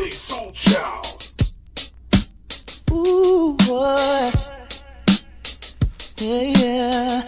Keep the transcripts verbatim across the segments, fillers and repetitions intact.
say Soul Child. Ooh, boy. Yeah, yeah.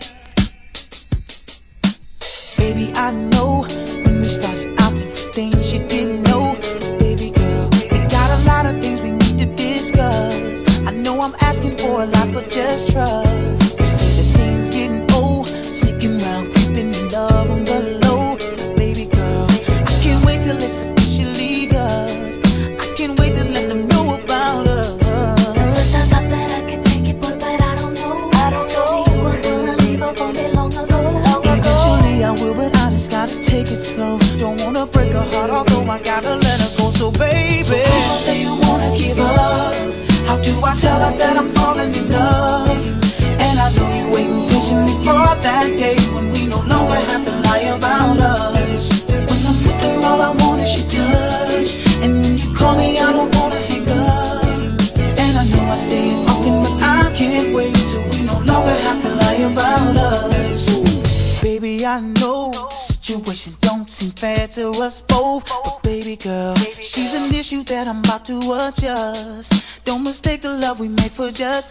Baby, I know when we started out, there were things you didn't know. But baby girl, we got a lot of things we need to discuss. I know I'm asking for a lot, but just trust. You say that things getting old, sneaking around, creeping in love on the low. But baby girl, I can't wait till it's officially yours. I can't wait to let them know about us. At first I thought that I could take it, but, but I don't know. I don't know. Told me you were gonna leave her for me long ago. Eventually I will, but I just gotta take it slow. Don't wanna break her heart, although I gotta let her go. So baby, so please don't say you wanna give up. How do I tell her that I'm falling in love? And I know you waiting patiently for that day when we no longer have to lie about us. When I'm with her, all I want is your touch. And when you call me, I don't wanna hang up. And I know I say it often, but I can't wait till we no longer have to lie about us. Baby, I know the situation don't seem fair to us both, but baby girl, she's an issue that I'm about to adjust. Don't mistake the love we made for just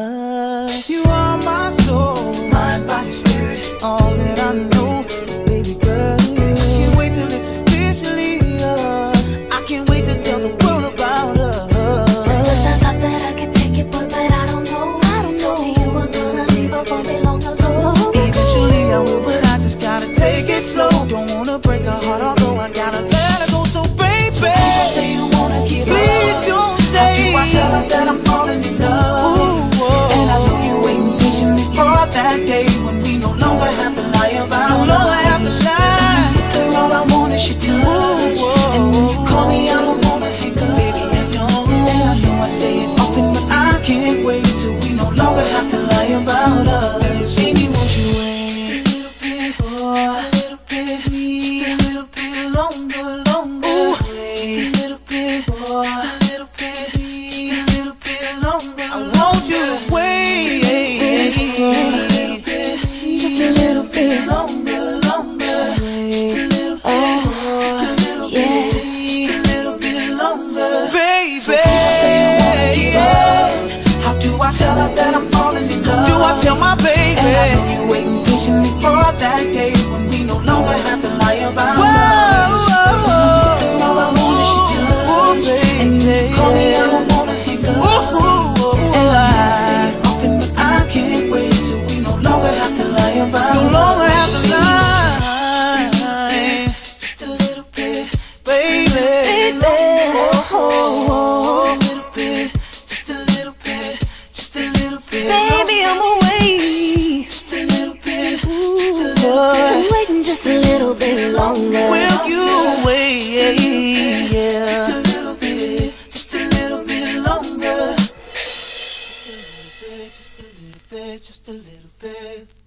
lust. You are my soul, mind, body, spirit, all that I know. But baby girl, I can't wait till it's officially yours. I can't wait to tell the world about us. At first I thought that I could take it, but, but I don't know. I don't know. Told me you were gonna leave her for me long ago. Eventually I will, but I just gotta take it slow. Don't wanna break her heart, although I gotta let her go. So baby, so please don't say you wanna give up. Please don't say. How do I tell her that I'm falling in love? Ooh, oh. And I know you waiting patiently for that day when we no longer have to lie about us. No longer have to lie. With her, all I want is your touch. Ooh, oh. And when you call me, I don't wanna hang up. Baby, I don't. And I know I say it often, but I can't wait till we no longer have to lie about us. Baby, won't you wait just a little bit, oh, just a little bit, just a little bit longer, longer. Ooh, just a little bit, oh, just a little bit, just a little bit longer. I want you to wait just a little bit, just a little bit longer, longer. Just a little bit, just a little bit, just a little bit longer, baby. So don't say you wanna give up. How do I tell her that I'm falling in love? How do I tell my baby? And I know you waiting patiently for that day when we no longer have to lie about us. When I'm with her, all I want is your touch. And when you call me, I don't wanna hang up. And I know I say it often, but I can't wait till we no longer have to lie about us. No longer have to lie. Just a little bit, baby. Just a little bit, just a little bit. Baby, I'm away. Just a little bit, just a little bit. I'm waiting just a little bit longer. Will you wait? Yeah. Just a little bit, just a little bit longer. Just a little bit, just a little bit, just a little bit.